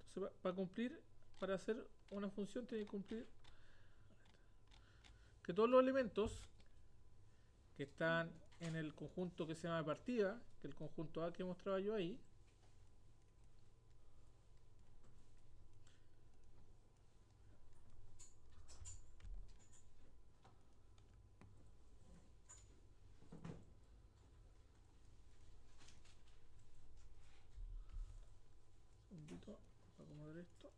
Entonces, para cumplir, para hacer una función tiene que cumplir que todos los elementos que están en el conjunto que se llama partida, que es el conjunto A que mostraba yo ahí, un segundito para acomodar esto.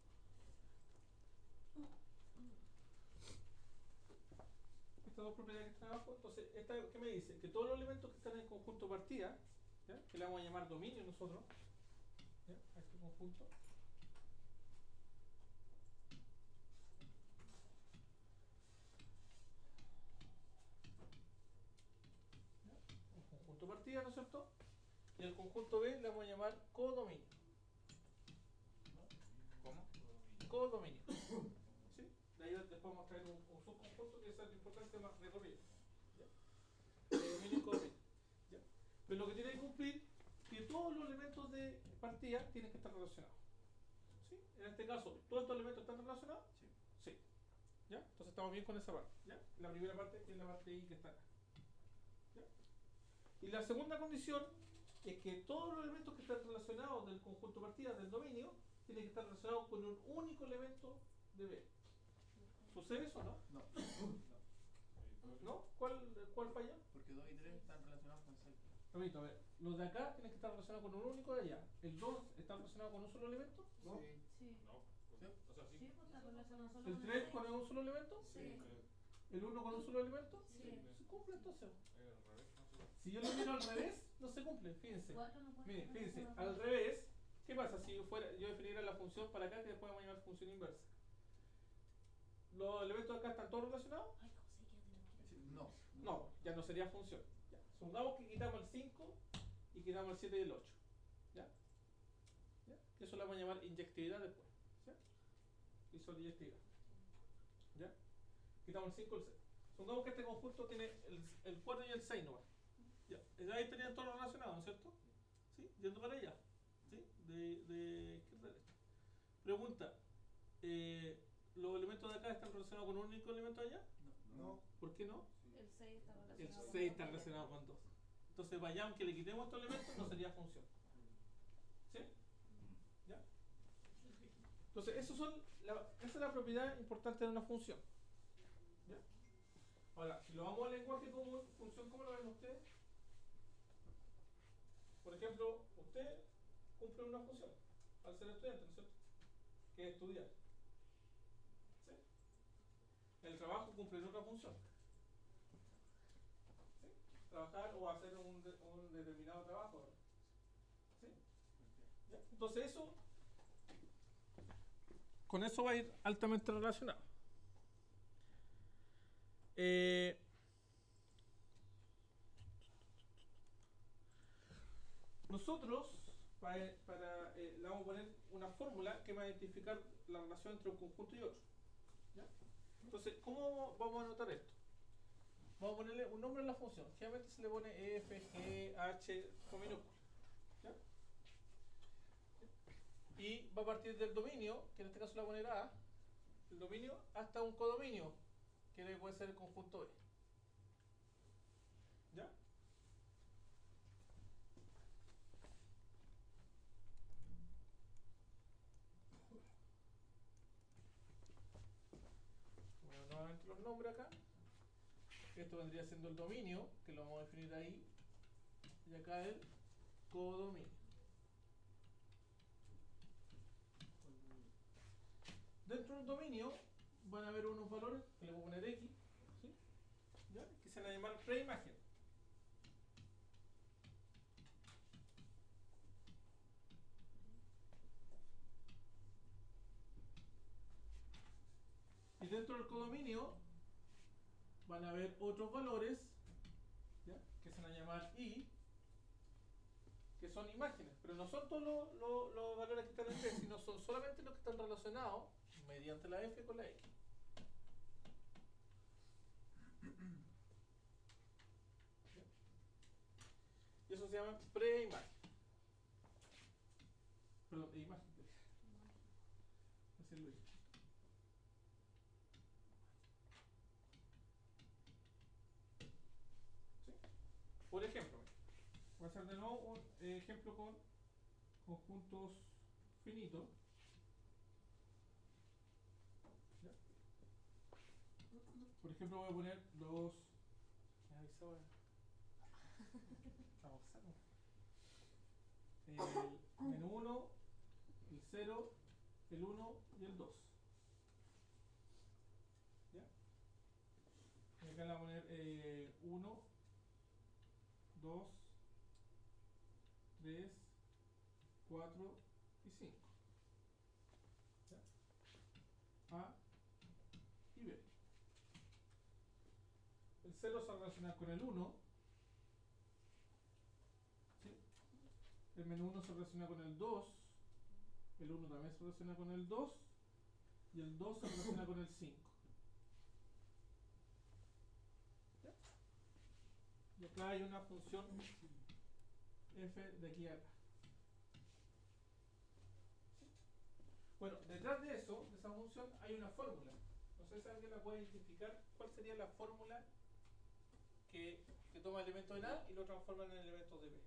Estas dos propiedades que están abajo, entonces, esta que me dice que todos los elementos que están en el conjunto partida, ¿ya? Que le vamos a llamar dominio nosotros, ¿ya? A este conjunto, ¿ya? Un conjunto partida, ¿no es cierto? Y el conjunto B le vamos a llamar codominio. ¿Cómo? Codominio. ¿Sí? De ahí después vamos a traer un subconjunto que es el importante más recorrido. Dominio y codominio. ¿Ya? Pero lo que tiene que cumplir es que todos los elementos de partida tienen que estar relacionados. ¿Sí? En este caso, ¿todos estos elementos están relacionados? Sí. Sí. ¿Ya? Entonces estamos bien con esa parte. ¿Ya? La primera parte es la parte I que está acá. ¿Ya? Y la segunda condición es que todos los elementos que están relacionados del conjunto partida del dominio tienen que estar relacionados con un único elemento de B. ¿Sucede eso o no? No. ¿No? ¿Cuál falla? Porque 2 y 3 están relacionados con 6. Repito, a ver, los de acá tienen que estar relacionados con un único de allá. ¿El 2 está relacionado con un solo elemento? ¿No? Sí. Sí. No. ¿Sí? O sea, sí. Sí, pues está relacionado solo ¿El con 3 el con un solo elemento? Sí. ¿El 1 con un solo elemento? Sí. Se cumple entonces. Al revés, no sé. Si yo lo miro al revés, no se cumple, fíjense. Cuatro no puede Miren, estar fíjense, relacionado al con- revés, ¿qué pasa si yo definiera la función para acá que después vamos a llamar función inversa? ¿Los elementos de acá están todos relacionados? Ay, José, ya tenemos que Sí, ir. no. No, ya no sería función. Ya. Supongamos que quitamos el 5 y quitamos el 7 y el 8. ¿Ya? ¿Ya? Eso lo vamos a llamar inyectividad después. ¿Sí? Isoinyectividad. ¿Ya? Quitamos el 5 y el 6. Supongamos que este conjunto tiene el 4 y el 6 nomás. Ya. Ahí estarían todos relacionados, ¿no es cierto? ¿Sí? Yendo para allá. ¿Sí? De izquierda a derecha. Pregunta. ¿Los elementos de acá están relacionados con un único elemento de allá? No. ¿Por qué no? El 6 está El relacionado con 6 dos está relacionado elementos. con 2. Entonces, vaya, aunque le quitemos estos elementos, no sería función. ¿Sí? ¿Ya? Entonces, esa es la propiedad importante de una función. ¿Ya? Ahora, si lo vamos al lenguaje común, función, ¿cómo lo ven ustedes? Por ejemplo, usted cumple una función al ser estudiante, ¿no es cierto? Que es estudiar. ¿Sí? El trabajo cumple otra función. ¿Sí? Trabajar o hacer un determinado trabajo. ¿Sí? ¿Ya? Entonces eso, con eso va a ir altamente relacionado. Nosotros le vamos a poner una fórmula que va a identificar la relación entre un conjunto y otro. ¿Ya? Entonces, ¿cómo vamos a anotar esto? Vamos a ponerle un nombre a la función. Generalmente se le pone f, g, h con minúscula. ¿Ya? Y va a partir del dominio, que en este caso le voy a poner A, el dominio, hasta un codominio, que puede ser el conjunto B. ¿Ya? Bueno, nuevamente los nombres acá. Esto vendría siendo el dominio, que lo vamos a definir ahí. Y acá el codominio. Dentro del dominio van a haber unos valores que le voy a poner X, ¿sí? ¿Ya? Que se van a llamar preimagen. Y dentro del codominio van a haber otros valores, ¿ya? Que se van a llamar I, que son imágenes, pero no son todos los valores que están en B, sino son solamente los que están relacionados mediante la F con la X. ¿Ya? Y eso se llama preimagen. Perdón, imagen. decirlo bien. ¿Sí? Por ejemplo, voy a hacer de nuevo un ejemplo con conjuntos finitos. ¿Ya? Por ejemplo, voy a poner los. Me avisaba. Estamos sacos. El menos 1, el 0, el 1 y el 2. ¿Ya? Y acá le voy a poner 1, 2, 3, 4 y 5. ¿Ya? A y B. El 0 se relaciona con el 1. ¿Sí? El menos 1 se relaciona con el 2. El 1 también se relaciona con el 2. Y el 2 se relaciona con el 5. ¿Ya? Y acá hay una función f de aquí a acá. ¿Sí? Bueno, detrás de eso, de esa función, hay una fórmula. No sé si alguien la puede identificar. ¿Cuál sería la fórmula que toma elementos en A y lo transforma en elementos de B?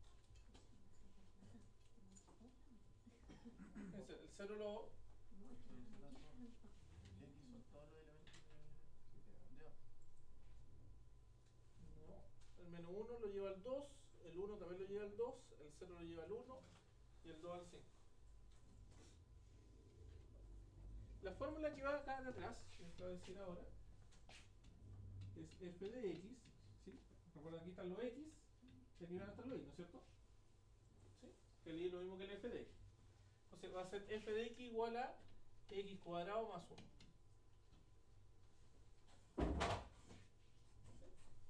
El 0 lo. X son todos los elementos de A. No. El menos 1 lo lleva al 2, el 1 también lo lleva al 2, el 0 lo lleva al 1 y el 2 al 5. La fórmula que va acá de atrás, que les voy a decir ahora, es f de x, ¿sí? Recuerden, aquí están los x y aquí van a estar los y, ¿no es cierto? ¿Sí? Que el y es lo mismo que el f de x. Entonces va a ser f de x igual a x cuadrado más 1. ¿Sí?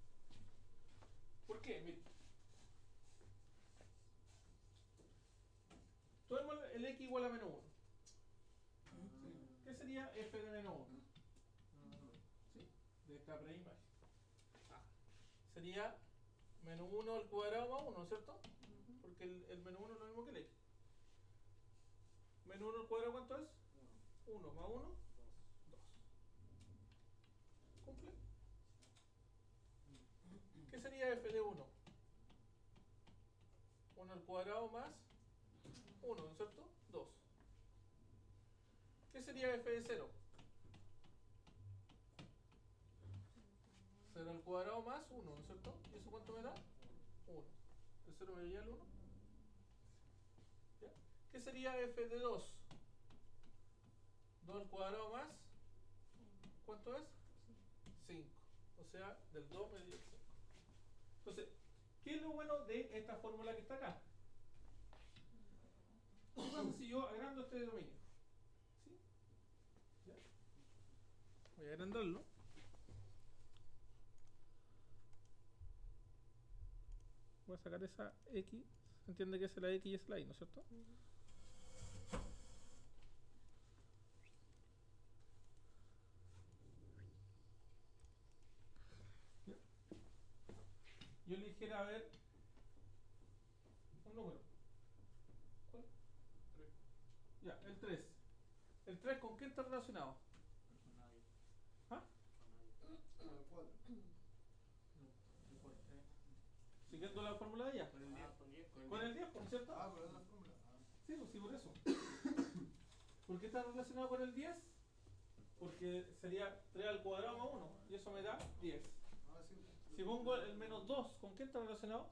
¿Por qué? Miren. Tomemos el x igual a menos 1. ¿Sí? ¿Qué sería f de menos 1? ¿Sí? De esta preimagen. Sería menos 1 al cuadrado más 1, ¿cierto? Porque el menos 1 es lo mismo que el x. Menos 1 al cuadrado, ¿cuánto es? 1 más 1, 2. ¿Cumple? ¿Qué sería f de 1? 1 al cuadrado más 1, ¿no es cierto? 2. ¿Qué sería f de 0? 0 al cuadrado más 1, ¿no es cierto? ¿Y eso cuánto me da? 1. ¿El 0 me lleva al 1? ¿Ya? ¿Qué sería f de 2? 2 al cuadrado más, ¿cuánto es? 5. O sea, del 2 me dio el 5. Entonces, ¿qué es lo bueno de esta fórmula que está acá? ¿Qué pasa si yo agrando este dominio? ¿Sí? ¿Ya? Voy a agrandarlo. Voy a sacar esa x. Se entiende que es la x y es la y, ¿no es cierto? ¿Ya? Yo le dijera, a ver, un número. ¿Cuál? 3. Ya, el 3. ¿El 3 con qué está relacionado? Con nadie. ¿Ah? Con nadie. Con el 4. No, el 4. Siguiendo la fórmula de ella. Con el 10. Con el 10, ¿no es cierto? Ah, con la otra fórmula. Sí, pues sí, por eso. ¿Por qué está relacionado con el 10? Porque sería 3 al cuadrado más 1. Y eso me da 10. Ah, sí. Si pongo el menos 2, ¿con qué está relacionado?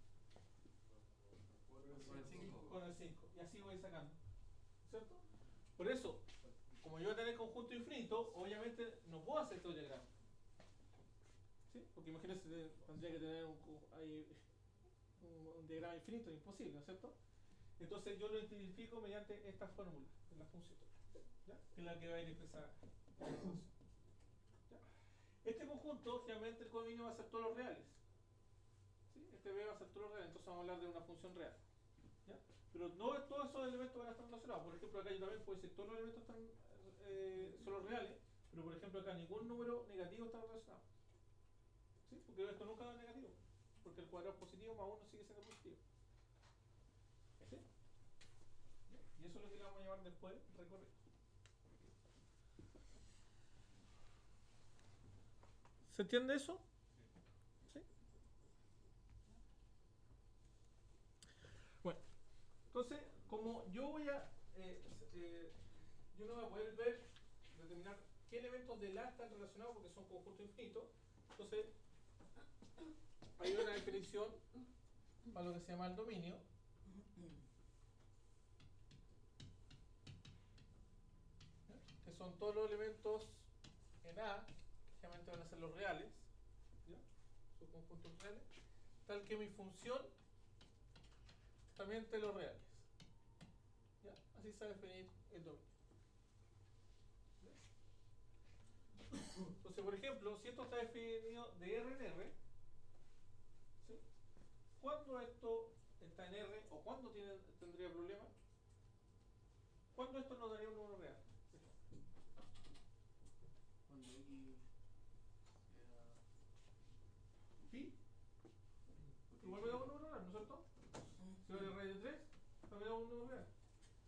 Con el 5. Con el 5. Y así voy sacando. ¿Cierto? Por eso, como yo voy a tener conjunto infinito, obviamente no puedo hacer este diagrama. ¿Sí? Porque imagínense, tendría que tener un diagrama infinito, imposible, ¿no es cierto? Entonces yo lo identifico mediante esta fórmula en la función, ¿ya? Que es la que va a ir expresada en la función. ¿Ya? Este conjunto, generalmente el codominio va a ser todos los reales. ¿Sí? Este B va a ser todos los reales, entonces vamos a hablar de una función real. ¿Ya? Pero no todos esos elementos van a estar relacionados. Por ejemplo, acá yo también puedo decir todos los elementos están, son los reales, pero por ejemplo acá ningún número negativo está relacionado. ¿Sí? Porque esto nunca da negativo, porque el cuadrado es positivo más 1 sigue siendo positivo. ¿Sí? Y eso es lo que le vamos a llamar después recorrido. ¿Se entiende eso? ¿Sí? Bueno, entonces, como yo voy a... yo no voy a poder ver, determinar qué elementos del A están relacionados porque son conjuntos infinitos. Entonces, hay una definición para lo que se llama el dominio. Que son todos los elementos en A, que generalmente van a ser los reales, ¿ya? Sus conjuntos reales, tal que mi función también entre los reales. ¿Ya? Así se va a definir el dominio. Entonces, por ejemplo, si esto está definido de R en R, ¿sí? ¿Cuándo esto está en R o cuándo tendría problema? ¿Cuándo esto nos daría un número real? Cuando X era... ¿Pi? Igual me da un número real, ¿no es cierto? Si vale raíz de 3, me da un número real.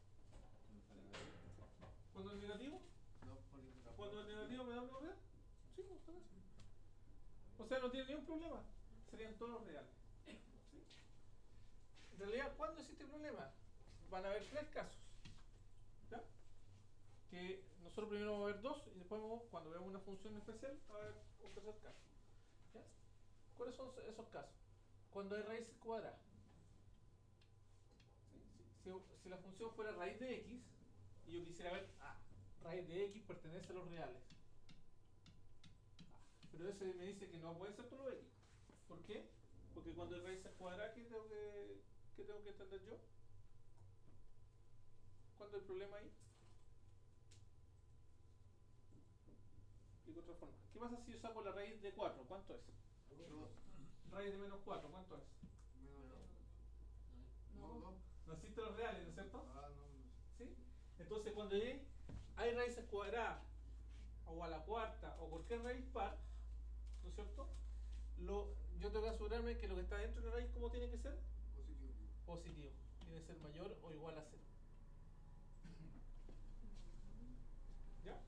¿Cuándo es negativo? No, porque ¿Cuándo es negativo me da un número real? Sí, pues está bien. O sea, no tiene ningún problema. Serían todos reales. ¿Sí? En realidad, ¿cuándo existe problema? Van a haber tres casos. ¿Ya? Que nosotros primero vamos a ver dos y después cuando veamos una función especial va a haber un tercer caso. ¿Ya? ¿Cuáles son esos casos? Cuando hay raíces cuadradas. ¿Sí? Si la función fuera raíz de x y yo quisiera ver, raíz de x pertenece a los reales. Pero ese me dice que no puede ser todo x. ¿Por qué? Porque cuando hay raíces cuadradas, ¿qué tengo que entender yo? ¿Cuándo hay problema ahí? Explico otra forma. ¿Qué pasa si yo saco la raíz de 4? ¿Cuánto es? 2. Raíz de menos 4, ¿cuánto es? Menos 2. No. No, 2. No existen los reales, ¿no es cierto? Ah, no. ¿Sí? Entonces cuando hay raíces cuadradas o a la cuarta o cualquier raíz par, ¿no es cierto? Yo tengo que asegurarme que lo que está dentro de la raíz, ¿cómo tiene que ser? Positivo. Positivo. Tiene que ser mayor o igual a 0. ¿Ya?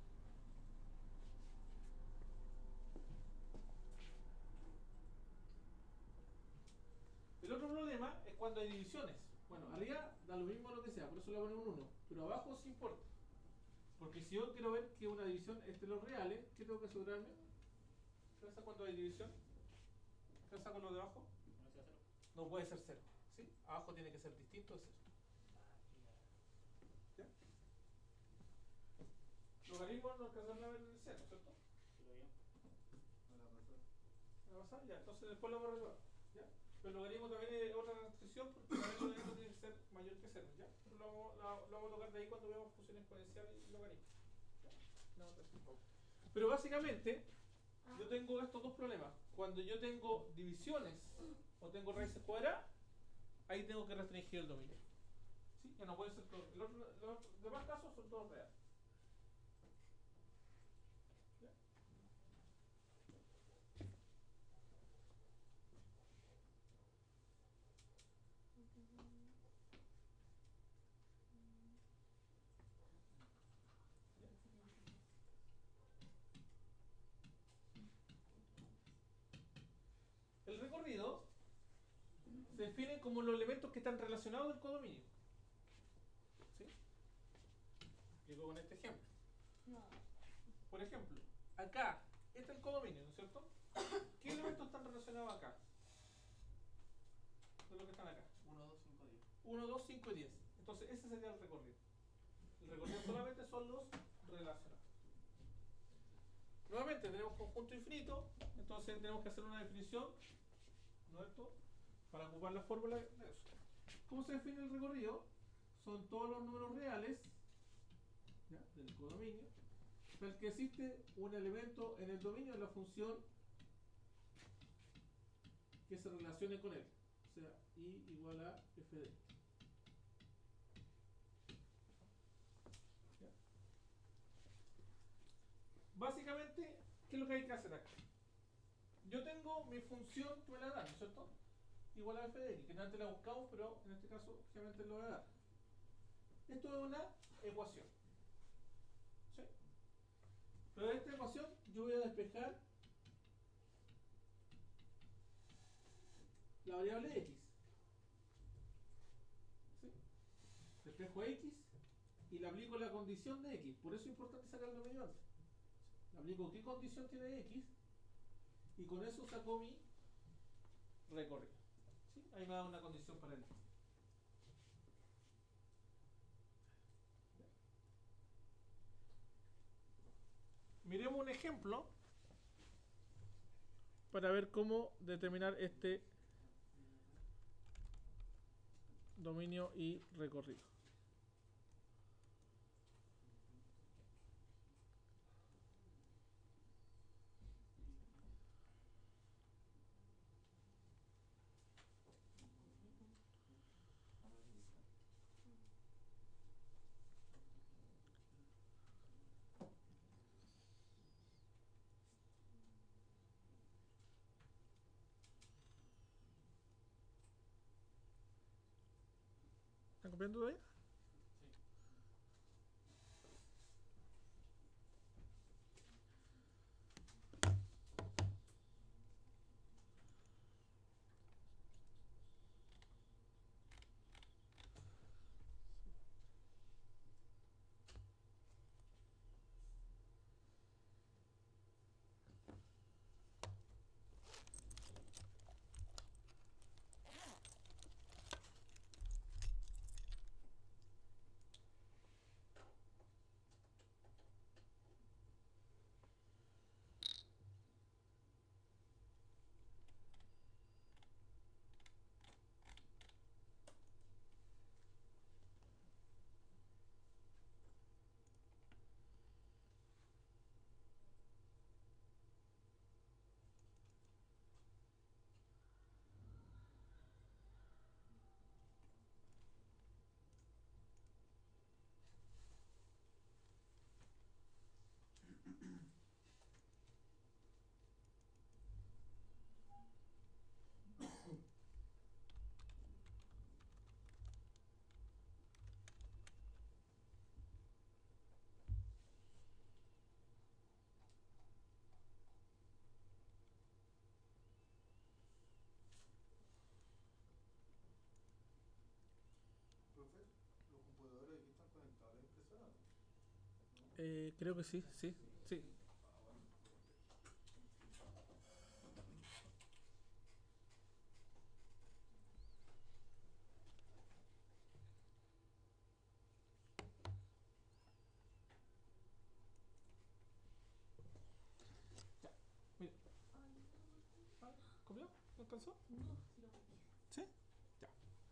El otro problema es cuando hay divisiones. Bueno, arriba da lo mismo lo que sea, por eso le ponemos un 1. Pero abajo sí importa. Porque si yo quiero ver que una división es de los reales, ¿qué tengo que asegurarme? ¿Qué pasa cuando hay división? ¿Qué pasa con lo de abajo? No puede ser 0. ¿Sí? Abajo tiene que ser distinto de 0. ¿Ya? Logaritmos no alcanzan a ver el 0, ¿cierto? No la pasó. ¿Me pasa? Ya, entonces después lo vamos a resolver. ¿Ya? Pero el logaritmo también es otra restricción porque el logaritmo tiene que ser mayor que 0. ¿Ya? Pero lo vamos a tocar de ahí cuando veamos función exponencial y logaritmo. ¿Ya? No, pero básicamente yo tengo estos dos problemas. Cuando yo tengo divisiones o tengo raíces cuadradas, ahí tengo que restringir el dominio. ¿Sí? Ya no puede ser todo. Los demás casos son todos reales. ¿Ya? El recorrido se define como los elementos que están relacionados del codominio. ¿Sí? Explico con este ejemplo. No. Por ejemplo, acá, este es el codominio, ¿no es cierto? ¿Qué elementos están relacionados acá? De los que están acá. 1, 2, 5, 10. 1, 2, 5 y 10. Entonces ese sería el recorrido. El recorrido solamente son los relacionados. Nuevamente tenemos conjunto infinito, entonces tenemos que hacer una definición, ¿no es cierto?, para ocupar la fórmula de eso. ¿Cómo se define el recorrido? Son todos los números reales, ¿ya?, del codominio, tal que existe un elemento en el dominio de la función que se relacione con él. O sea, I igual a f de x. ¿Ya? Básicamente, ¿qué es lo que hay que hacer acá? Yo tengo mi función que me la dan, ¿no es cierto? Igual a f de x, que no antes la buscamos, pero en este caso obviamente lo voy a dar. Esto es una ecuación. ¿Sí? Pero de esta ecuación yo voy a despejar la variable x. ¿Sí? Despejo x y le aplico la condición de x. Por eso es importante sacar el dominio antes. Le aplico qué condición tiene x y con eso saco mi recorrido. ¿Sí? Ahí me da una condición para el x. Miremos un ejemplo para ver cómo determinar este dominio y recorrido. ¿Están copiando todavía? Profe, los computadores aquí están conectados a la impresora, ¿no? Creo que sí, sí, sí. Ah, bueno. Mira. ¿Copió? ¿No alcanzó? No, sí lo copié. ¿Sí? Ya.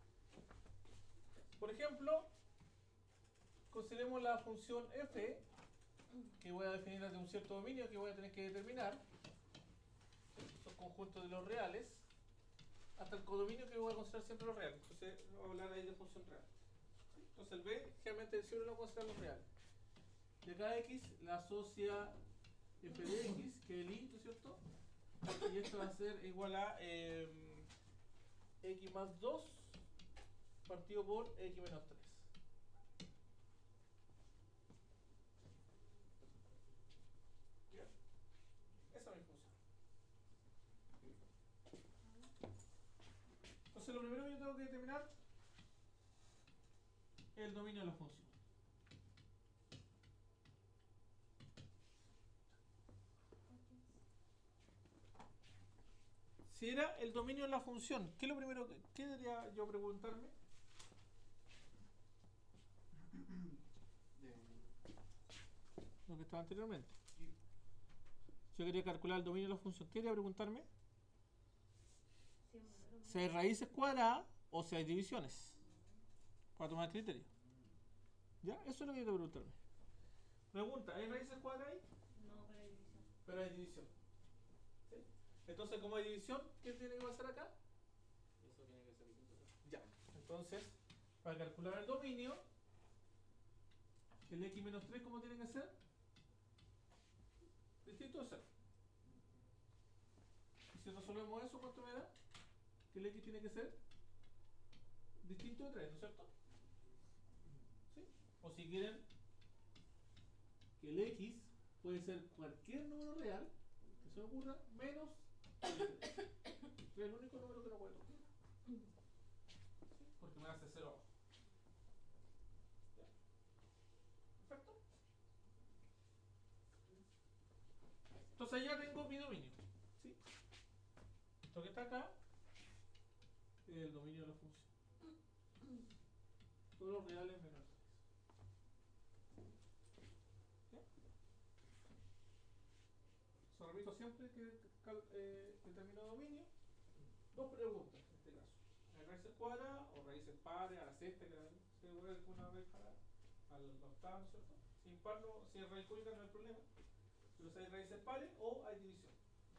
Por ejemplo, consideremos la función f que voy a definir de un cierto dominio que voy a tener que determinar. Estos conjuntos de los reales hasta el codominio que voy a considerar siempre los reales. Entonces voy a hablar ahí de función real. Entonces el b generalmente siempre lo voy a considerar los reales. Y acá x la asocia f de x, que es el i, ¿no es cierto? Y esto va a ser igual a x más 2 partido por x menos 3. Bien, esa es mi función. Entonces lo primero que yo tengo que determinar es el dominio de la función. Si era el dominio de la función, ¿qué es lo primero que debería yo preguntarme? Lo que estaba anteriormente. Yo quería calcular el dominio de la función. ¿Qué debería preguntarme? Si hay raíces cuadradas o si hay divisiones. Para tomar criterio. ¿Ya? Eso es lo que yo quiero preguntarme. Pregunta, ¿hay raíces cuadradas ahí? No, pero hay división. Pero hay división. ¿Sí? Entonces, como hay división, ¿qué tiene que pasar acá? Eso tiene que ser distinto. Ya. Entonces, para calcular el dominio, el x menos 3, ¿cómo tiene que ser? Distinto de 0. Y si resolvemos eso, ¿cuánto me da? Que el x tiene que ser distinto de 3, ¿no es cierto? ¿Sí? O si quieren, que el x puede ser cualquier número real que se me ocurra menos el 3. Es el único número que no puede tocar. nace 0 abajo. ¿Ya? Perfecto. Entonces ya tengo mi dominio. ¿Sí? Esto que está acá es el dominio de la función. Todos los reales menos 3. Se repito siempre que termino dominio. Dos preguntas en este caso. ¿Hay raíces cuadradas o raíces pares a la sexta que se vuelve una raíz cuadrada? A la octava, ¿no es cierto? Si impar no, si es raíz cúbica no hay problema. Pero si hay raíces pares o hay división.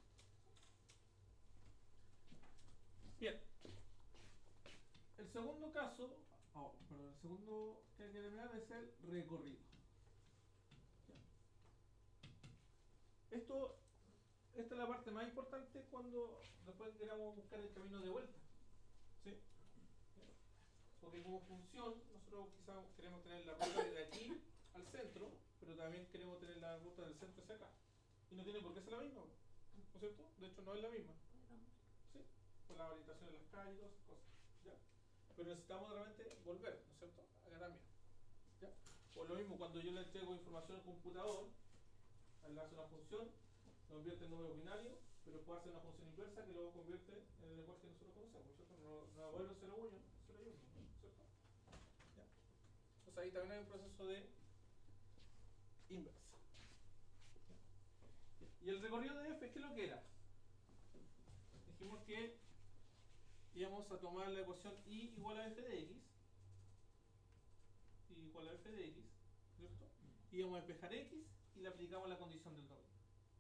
Bien. El segundo caso, el segundo que hay que terminar es el recorrido. Esta es la parte más importante cuando después queramos buscar el camino de vuelta. ¿Sí? Porque como función, nosotros quizás queremos tener la ruta de aquí al centro, pero también queremos tener la ruta del centro hacia acá. Y no tiene por qué ser la misma, ¿no es cierto? De hecho, no es la misma. ¿Sí? Por la orientación de las calles y todas esas cosas. ¿Ya? Pero necesitamos realmente volver, ¿no es cierto? Acá también. ¿Ya? Por lo mismo, cuando yo le entrego información al computador, él hace una función, lo convierte en número binario, pero puede hacer una función inversa que luego convierte en el lenguaje que nosotros conocemos, ¿cierto? No vuelve 0, 1, 0 y 1, ¿cierto? ¿Ya? Entonces ahí también hay un proceso de inversa. ¿Ya? Y el recorrido de f, ¿qué es lo que era? Dijimos que íbamos a tomar la ecuación y igual a f de x, y igual a f de x, ¿cierto? Íbamos a despejar x y le aplicamos la condición del dominio.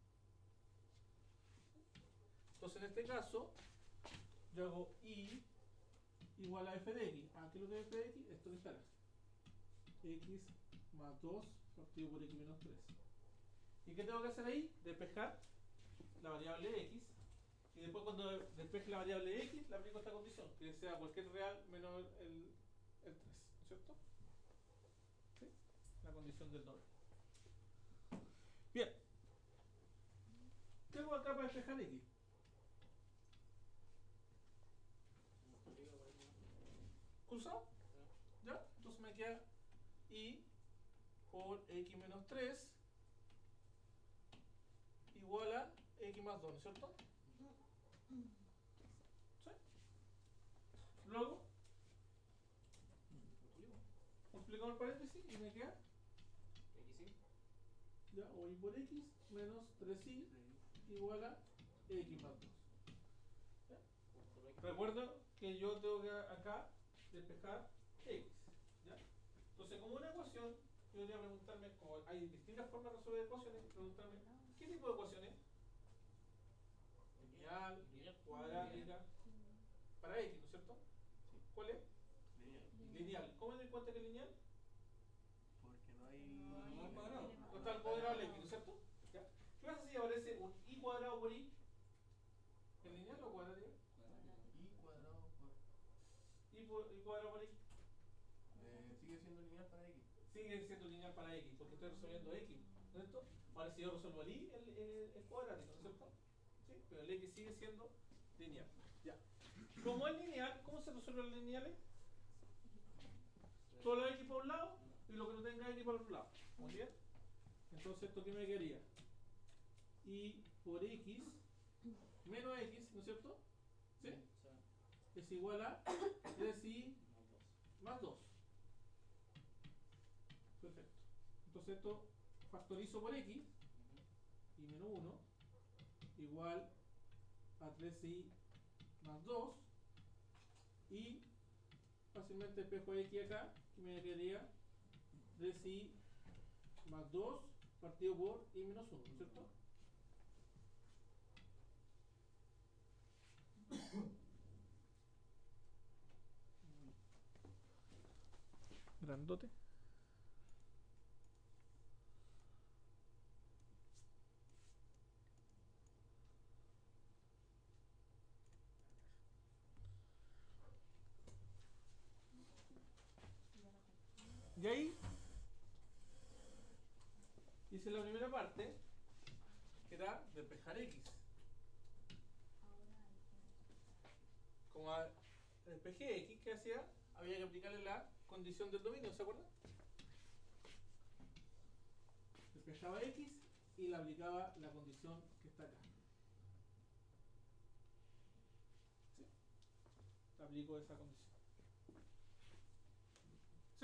Entonces en este caso yo hago y igual a f de x. ¿Qué es lo que es f de x? Esto que está acá. X más 2 partido por x menos 3. ¿Y qué tengo que hacer ahí? Despejar la variable x. Y después cuando despeje la variable x, le aplico esta condición, que sea cualquier real menos el 3, ¿no es cierto? ¿Sí? La condición del doble. Bien. ¿Qué hago acá para despejar x? ¿Cruzado? ¿Ya? Entonces me queda y por x menos 3 igual a x más 2, ¿no es cierto? ¿Sí? Luego multiplicamos el paréntesis y me queda ya, o y por x menos 3y igual a x más 2. ¿Ya? Recuerda que yo tengo que acá despejar x. ¿Ya? Entonces, como una ecuación, yo debería preguntarme, como hay distintas formas de resolver ecuaciones, preguntarme, ¿qué tipo de ecuaciones? Lineal, cuadrática, para x, ¿no es cierto? ¿Cuál es? Lineal. ¿Cómo me doy cuenta que es lineal? Porque no hay. No hay cuadrado. No está el cuadrado del x, ¿no es cierto? ¿Ya? ¿Qué pasa si aparece un y cuadrado por y? ¿Es lineal o cuadrática? Y cuadrado por. Y cuadrado por y. Sigue siendo lineal para x. Sigue siendo lineal para x, porque estoy resolviendo x, ¿no es cierto? Ahora si yo resuelvo el y, es cuadrático, ¿no es cierto? ¿Sí? Pero el x sigue siendo lineal. Ya. Como es lineal, ¿cómo se resuelven los lineales? Todo lo x por un lado y lo que no tenga x por otro lado. ¿Muy bien? Entonces, ¿esto qué me quedaría? Y por x menos x, ¿no es cierto? ¿Sí? Es igual a 3y más 2. Perfecto. Entonces esto factorizo por x y menos 1 igual a 3y más 2 y fácilmente espejo x acá y me quedaría 3y más 2 partido por y menos 1, ¿no es cierto? Grandote. Y ahí hice la primera parte, que era despejar x. Como despejé x, ¿qué hacía? había que aplicarle la condición del dominio, ¿se acuerdan? Despejaba X y le aplicaba la condición que está acá. ¿Sí? Le aplico esa condición. ¿Sí?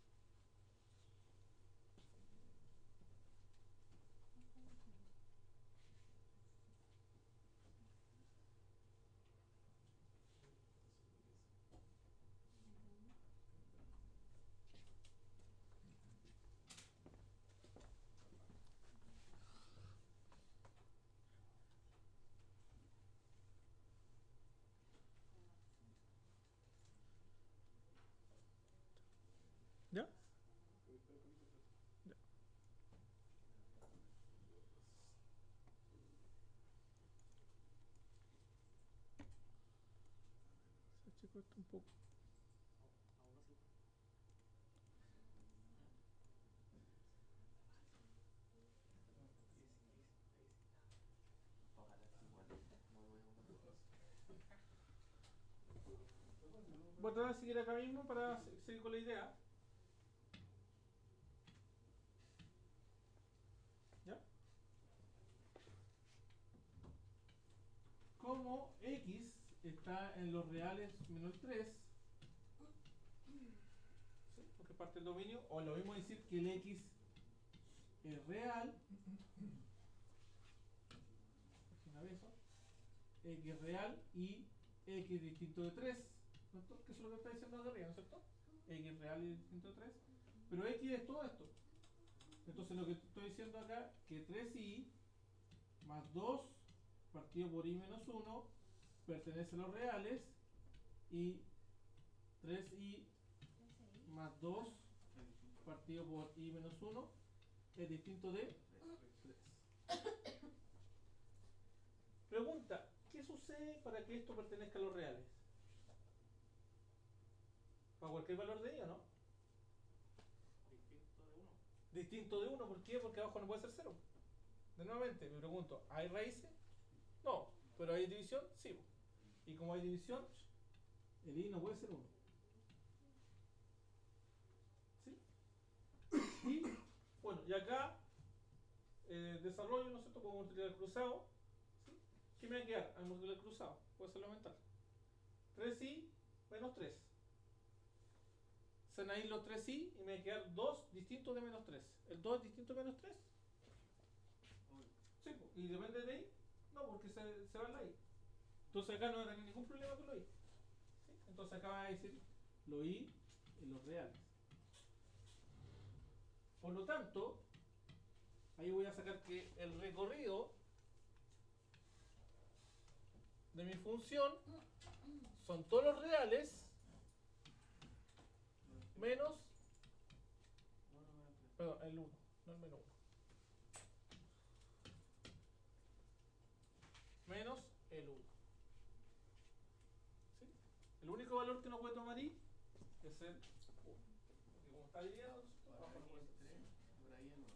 ¿Ya? Ya. Se achicó esto un poco. Aún así. Ojalá sea igual. Voy a tratar de seguir acá mismo para seguir con la idea. ¿Ya? Como X está en los reales menos 3, ¿sí? Porque parte del dominio, o lo mismo decir que el X es real, una vez eso, X real y X distinto de 3, ¿no? Que eso es lo que está diciendo acá arriba, ¿no es cierto? X real y distinto de 3, pero X es todo esto. Entonces lo que estoy diciendo acá, que 3i más 2 partido por i menos 1 pertenece a los reales y 3i más 2 partido por i menos 1 es distinto de 3. Pregunta, ¿qué sucede para que esto pertenezca a los reales? Para cualquier valor de i, ¿o no? Distinto de 1. Distinto de 1, ¿por qué? Porque abajo no puede ser 0. De nuevamente, me pregunto, ¿hay raíces? No, pero ¿hay división? Sí. Y como hay división, el i no puede ser 1. ¿Sí? Y, bueno, y acá, desarrollo, ¿no es cierto? Puedo multiplicar cruzado. ¿Sí? ¿Qué me va a quedar al multiplicar cruzado? Puede ser aumentar. 3i menos 3. Se van a ir los 3i y me va a quedar 2 distintos de menos 3. ¿El 2 es distinto de menos 3? Sí, y depende de i. No, porque se va la i. Entonces acá no va a tener ningún problema con lo i. ¿Sí? Entonces acá va a decir lo i en los reales. Por lo tanto, ahí voy a sacar que el recorrido de mi función son todos los reales menos, perdón, el 1, no el menos 1. Menos el 1. ¿Sí? El único valor que no puede tomar i es el 1. Porque como está dividido, abajo no puede ser. Por ahí en 1.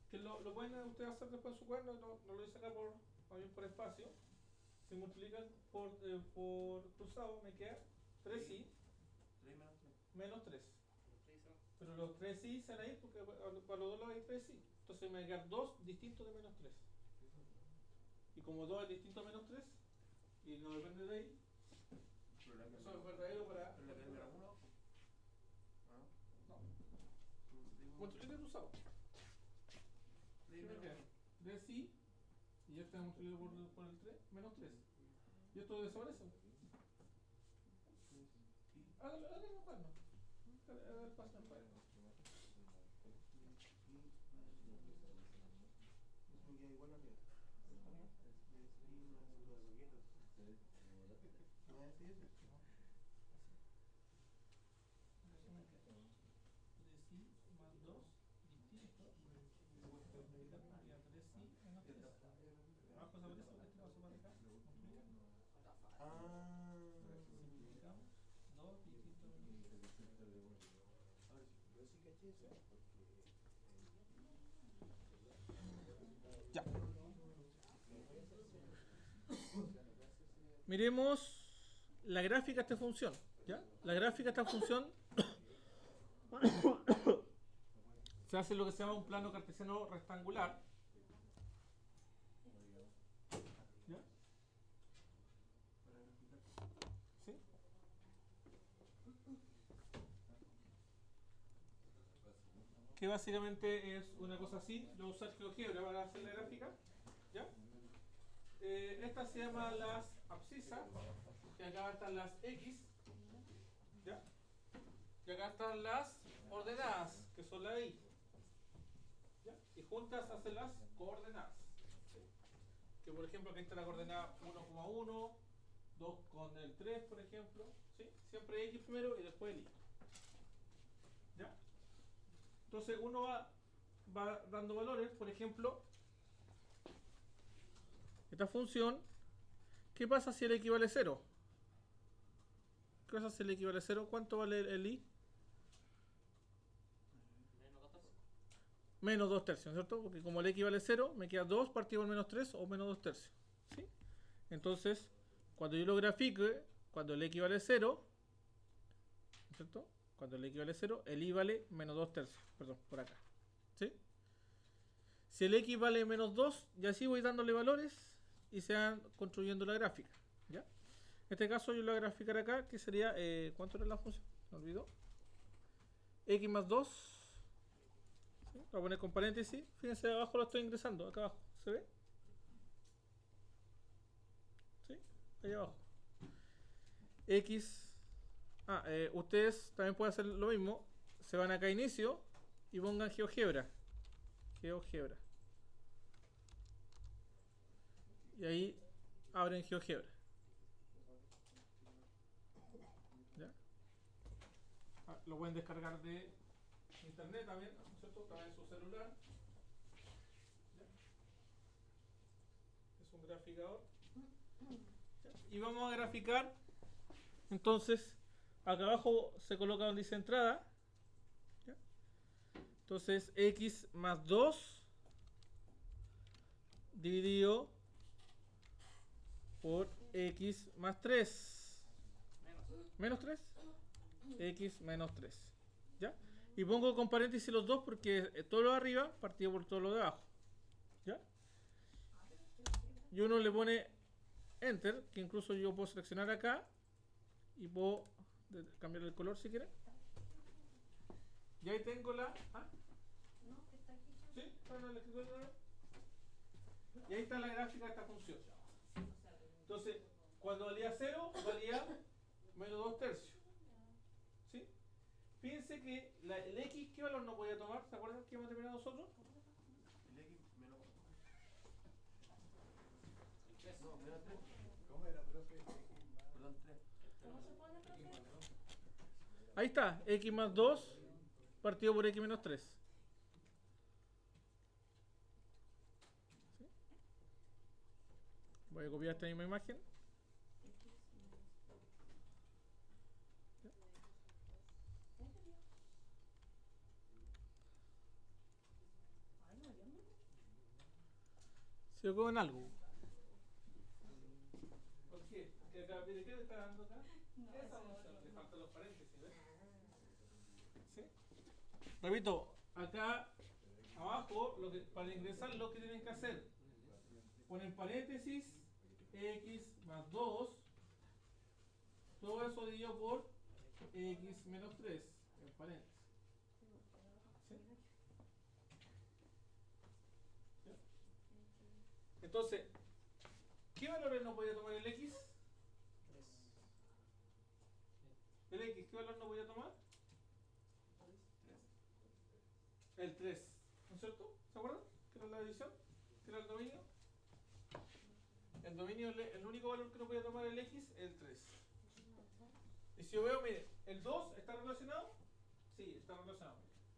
que lo pueden ustedes hacer después en su cuaderno, no lo hice acá más bien por espacio. Si multiplican por cruzado me queda 3i 3 menos 3. menos 3. Los 3 se van. Pero los 3i se van a ir porque para los dos lados hay 3i. Entonces me va a quedar 2 distintos de menos 3. Y como 2 es distinto a menos 3, y no depende de ahí, eso es verdadero para... ¿Pero le queda el menos 1? No. Multiplica cruzado. ¿Qué me queda? 3i, y este multiplicado por el 3, menos 3. Y esto desaparece. Hágalo en el cuaderno. Haga el paso en el cuaderno. Me queda igual arriba. ¿No es así? 3i más 2 distinto. Multiplicar por 3i menos 3. Abajo desaparece porque este paso para acá. Ah. Multiplicamos 2 distinto a menos 3. Yo sí caché eso. Ya. Miremos la gráfica de esta función. ¿Ya? La gráfica de esta función se hace lo que se llama un plano cartesiano rectangular. ¿Ya? ¿Sí? Que básicamente es una cosa así. Yo voy a usar GeoGebra para hacer la gráfica. ¿Ya? Estas se llaman las abscisas, que acá están las X, ¿ya? Y acá están las ordenadas, que son las Y, ¿ya? Y juntas hacen las coordenadas, ¿sí? Que por ejemplo aquí está la coordenada 1,1, 2 con el 3 por ejemplo, ¿sí? Siempre X primero y después el Y, ¿ya? Entonces uno va dando valores, por ejemplo, esta función, ¿qué pasa si el equivale a 0? ¿Qué pasa si el equivale a 0? ¿Cuánto vale el i? Menos 2 tercios, ¿cierto? Porque como el equivale a 0, me queda 2 partido por menos 3 o menos 2 tercios, ¿sí? Entonces, cuando yo lo grafique, cuando el equivale a 0, ¿cierto? Cuando el equivale a 0, el i vale menos 2 tercios, perdón, por acá, ¿sí? Si el x vale menos 2, y así voy dándole valores y se van construyendo la gráfica, ¿ya? En este caso yo lo voy a graficar acá, que sería, ¿cuánto era la función? Me olvidó. X más 2. ¿Sí? Lo voy a poner con paréntesis. Fíjense, abajo lo estoy ingresando, acá abajo. ¿Se ve? ¿Sí? Ahí abajo. X. Ustedes también pueden hacer lo mismo. Se van acá a inicio y pongan GeoGebra. GeoGebra. Y ahí abren GeoGebra. ¿Ya? Lo pueden descargar de internet también, ¿cierto? También en su celular. ¿Ya? Es un graficador. ¿Ya? Y vamos a graficar. Entonces, acá abajo se coloca donde dice entrada. ¿Ya? Entonces, x más 2 dividido por x más 3. Menos 3. X menos 3. ¿Ya? Y pongo con paréntesis los dos porque todo lo de arriba partido por todo lo de abajo. ¿Ya? Y uno le pone Enter, que incluso yo puedo seleccionar acá y puedo cambiar el color si quieren. Y ahí tengo la... No, que está aquí. ¿Sí? Bueno, el escritorio. Y ahí está la gráfica de esta función. Entonces, cuando valía 0, valía menos 2 tercios. ¿Sí? Fíjense que el X, ¿qué valor no podía tomar? ¿Se acuerdan que hemos terminado nosotros? El X menos. No, menos 3. ¿Cómo era, profe? Perdón, 3. ¿Cómo se pone, profe? Ahí está, X más 2 partido por X menos 3. ¿Sí? Voy a copiar esta misma imagen. Ay, no, yo no. Se equivocó en algo. ¿Por qué? ¿Qué le está dando acá? No, Esa ese función, otro. le faltan los paréntesis, ¿ves? ¿Sí? Repito, acá abajo, para ingresar lo que tienen que hacer, ponen paréntesis, x más 2, todo eso dividido por x menos 3, en paréntesis. ¿Sí? ¿Ya? Entonces, ¿qué valores no podía tomar el x? ¿El x qué valor no podía tomar? El 3, ¿no es cierto? ¿Se acuerdan? ¿Qué era la división? ¿Qué era el dominio? El dominio, el único valor que no podía tomar el x es el 3. Y si yo veo, mire, ¿el 2 está relacionado? Sí, está relacionado.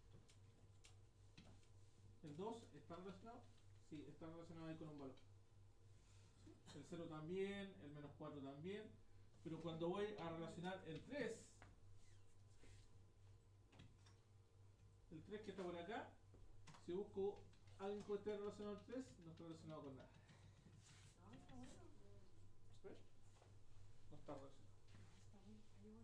¿El 2 está relacionado? Sí, está relacionado ahí con un valor. ¿Sí? El 0 también, el menos 4 también. Pero cuando voy a relacionar el 3 que está por acá, si busco algo que esté relacionado al 3, no está relacionado con nada. No, está bueno. ¿Ves? No está relacionado. Está bueno, está bueno.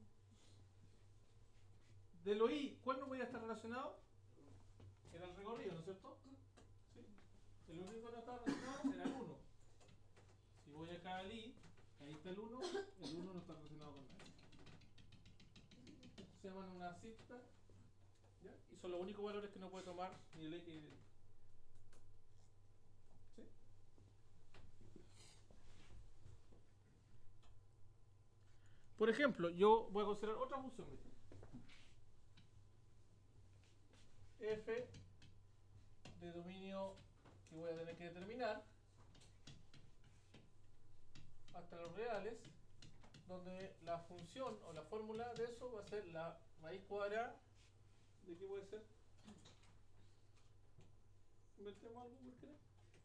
De lo I, ¿cuál no podía estar relacionado? Era el recorrido, ¿no es cierto? ¿Sí? El único que no estaba relacionado era el 1. Si voy acá al I, ahí está el 1 no está relacionado con nada. Se llaman una cita, ¿ya? Y son los únicos valores que no puede tomar ni el X ni el Y. ¿Sí? Por ejemplo, yo voy a considerar otra función. F de dominio que voy a tener que determinar hasta los reales, donde la función o la fórmula de eso va a ser la raíz cuadrada. ¿De qué puede ser? Inventemos algo por qué.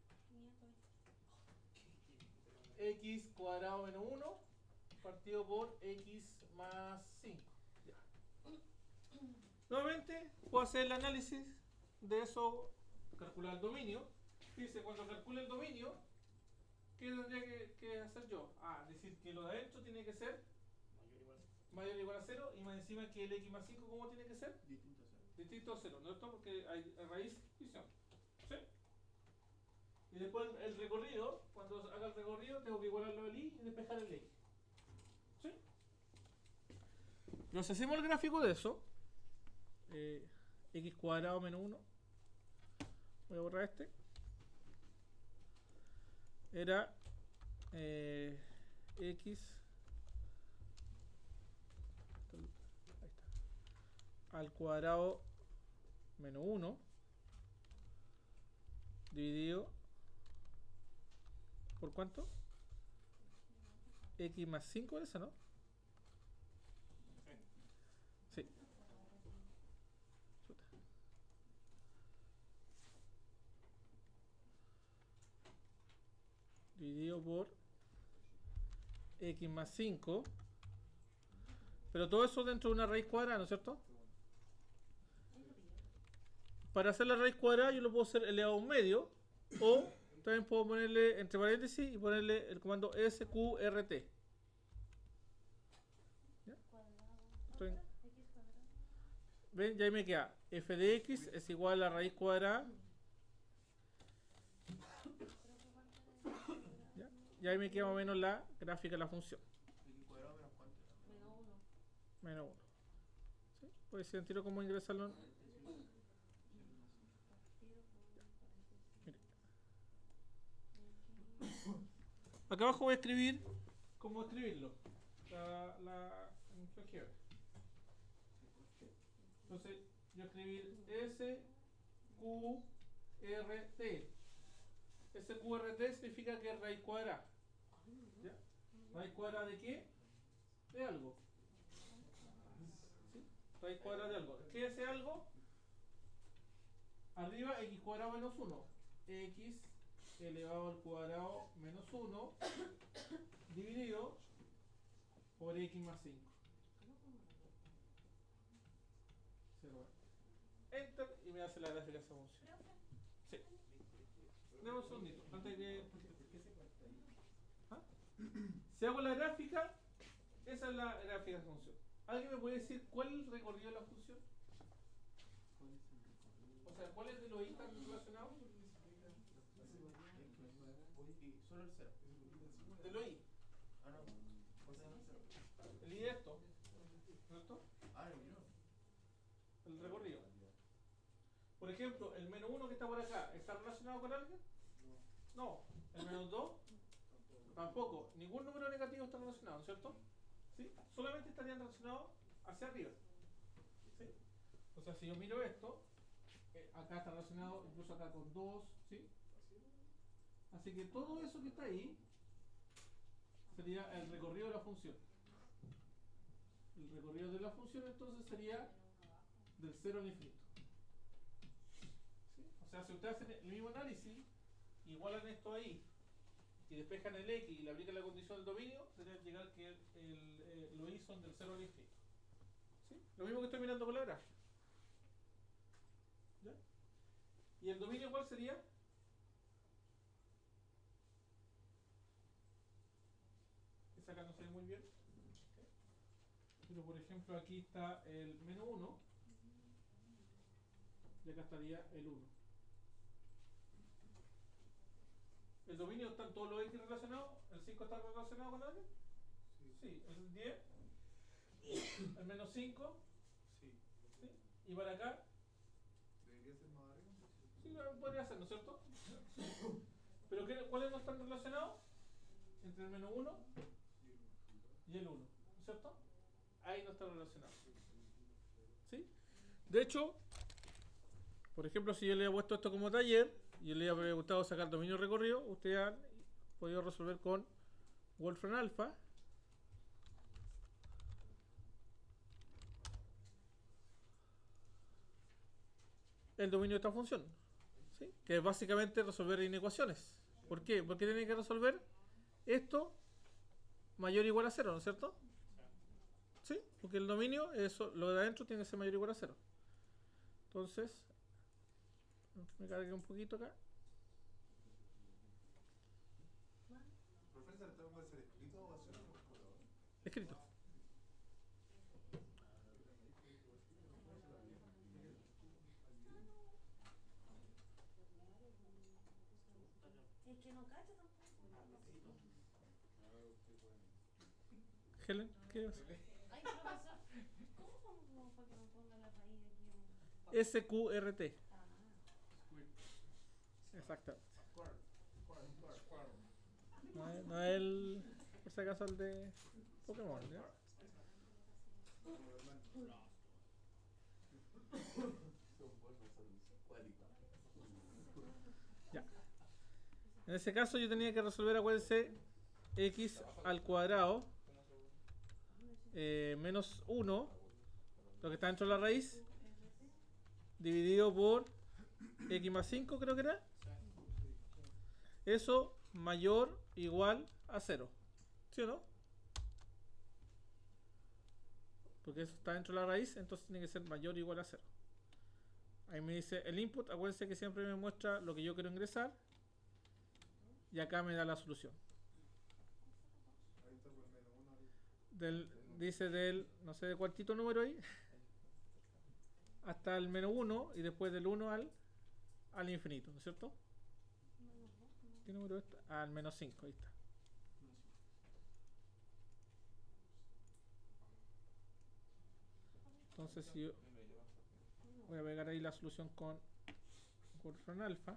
X cuadrado menos 1 partido por x más 5. Ya. Nuevamente puedo hacer el análisis de eso, calcular el dominio. Fíjense, cuando calcule el dominio, ¿qué tendría que hacer yo? Decir que lo de adentro tiene que ser mayor o igual a 0 y más encima que el x más 5, ¿cómo tiene que ser? Distinto a 0. Distinto a 0, ¿no es esto? Porque hay raíz división. ¿Sí? Y después el recorrido, cuando haga el recorrido, tengo que igualarlo al y despejar el x. ¿Sí? Nos hacemos el gráfico de eso. X cuadrado menos 1. Voy a borrar este. Era x. Ahí está. Al cuadrado menos 1 dividido por ¿cuánto? X más 5 esa, ¿no? Sí. Dividido por x más 5. Pero todo eso dentro de una raíz cuadrada, ¿no es cierto? Para hacer la raíz cuadrada yo lo puedo hacer elevado a un medio. O también puedo ponerle entre paréntesis y ponerle el comando sqrt. ¿Ya? ¿Ven? Ya ahí me queda f de x es igual a la raíz cuadrada. ¿Ya? Y ahí me queda más o menos la gráfica de la función. ¿X cuadrado menos cuánto? Menos 1. Menos 1. ¿Sí? Pues si tiro cómo ingresarlo. Acá abajo voy a escribir cómo escribirlo. La here. Entonces, yo escribir SQRT. SQRT significa que es raíz cuadrada. ¿Ya? ¿Raíz cuadrada de qué? De algo. ¿Sí? Raíz cuadrada de algo. ¿Qué es ese algo? Arriba x cuadrado menos 1. X elevado al cuadrado menos 1 dividido por x más 5. Enter y me hace la gráfica de esa función. Sí. Dame un segundito, antes que... ¿Ah? Si hago la gráfica, esa es la gráfica de función. ¿Alguien me puede decir cuál es el recorrido de la función? O sea, ¿cuál es de los i están relacionados? Solo el cero. De los i. Ah, no. ¿Cuál es el cero? El i de esto, ¿cierto? Ah, el mío. El recorrido. Por ejemplo, el menos 1 que está por acá, ¿está relacionado con alguien? No. El menos 2 tampoco. Ningún número negativo está relacionado, ¿cierto? ¿Sí? Solamente estarían relacionados hacia arriba. ¿Sí? O sea, si yo miro esto, acá está relacionado incluso acá con 2, ¿sí? Así que todo eso que está ahí sería el recorrido de la función. El recorrido de la función entonces sería del 0 al infinito. ¿Sí? O sea, si ustedes hacen el mismo análisis, igualan esto ahí y despejan el x y le aplican la condición del dominio, sería llegar que los y son del 0 al infinito. ¿Sí? Lo mismo que estoy mirando con la gráfica. ¿Ya? ¿Y el dominio cuál sería? Esa acá no se ve muy bien. ¿Okay? Pero por ejemplo aquí está el menos 1 y acá estaría el 1. ¿El dominio están todos los x relacionados? ¿El 5 está relacionado con alguien? Sí. ¿El 10? ¿El menos 5? Sí. ¿Sí? ¿Y para acá? Debería ser más arriba. Sí, podría ser, ¿no es cierto? ¿Pero cuáles no están relacionados? Entre el menos 1 y el 1, ¿no es cierto? Ahí no están relacionados. ¿Sí? De hecho, por ejemplo, si yo le he puesto esto como taller y yo le había gustado sacar dominio recorrido, ustedes han podido resolver con Wolfram Alpha. El dominio de esta función, ¿sí? Que es básicamente resolver inecuaciones. ¿Por qué? Porque tienen que resolver esto mayor o igual a 0, ¿no es cierto? ¿Sí? Porque el dominio, eso, lo de adentro tiene que ser mayor o igual a 0. Entonces, me cargué un poquito acá. Profesor, ¿esto puede ser escrito o va a ser en computador? Escrito. Es que no cacha tampoco. Helen, ¿qué es? Ay, profesor, ¿cómo pongo para que me ponga la raíz aquí? SQRT. Ah, Exactamente. Square. No es el, por si acaso, el de Pokémon, ¿ya? Ya. En ese caso yo tenía que resolver, acuérdense, x al cuadrado menos 1, lo que está dentro de la raíz, dividido por x más 5, creo que era. Eso mayor o igual a 0. ¿Sí o no? Porque eso está dentro de la raíz, entonces tiene que ser mayor o igual a 0. Ahí me dice el input, acuérdense que siempre me muestra lo que yo quiero ingresar. Y acá me da la solución. Ahí está por menos 1 ahí. Dice del, no sé de cuartito número ahí, hasta el menos 1 y después del 1 al infinito, ¿no es cierto? ¿Qué número está? Al menos 5, ahí está. Entonces si yo voy a pegar ahí la solución con Wolfram Alpha.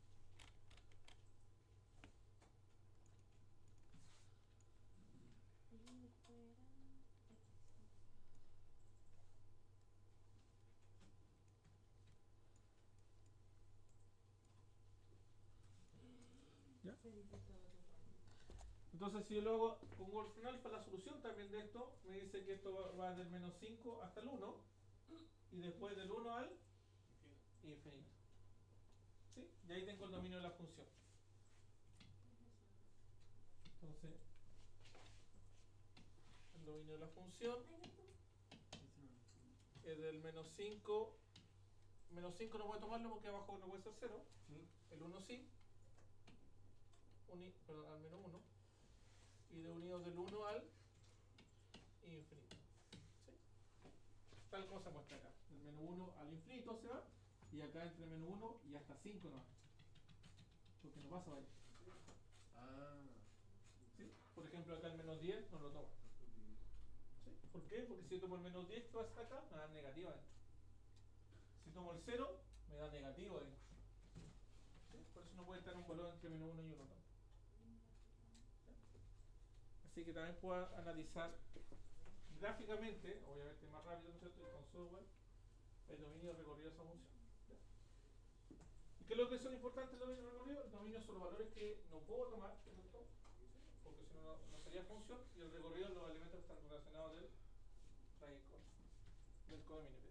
¿Ya? Entonces si yo lo hago con Wolfram Alpha, la solución también de esto me dice que esto va del menos 5 hasta el 1 y después del 1 al infinito. ¿Sí? Y ahí tengo el dominio de la función. Entonces, el dominio de la función es del menos 5. Menos 5 no voy a tomarlo porque abajo no puede ser 0. El 1 sí. al menos 1 y de unidos del 1 al infinito. ¿Sí? Tal como se muestra acá. Del menos 1 al infinito se va y acá entre menos 1 y hasta 5 no va. Porque no pasa ahí. Ah. ¿Sí? Por ejemplo, acá el menos 10 no lo toma. ¿Sí? ¿Por qué? Porque si yo tomo el menos 10 que va hasta acá, me da negativa dentro. Si tomo el 0, me da negativo dentro. ¿Sí? Por eso no puede estar un valor entre menos 1 y 1 tampoco. Así que también puedo analizar gráficamente, obviamente más rápido, ¿no es cierto? Y con software, el dominio recorrido de esa función. ¿Ya? ¿Y qué es lo que son importantes el dominio recorrido? El dominio son los valores que no puedo tomar, ¿cierto? Porque si no, no sería función, y el recorrido los elementos que están relacionados del codominio.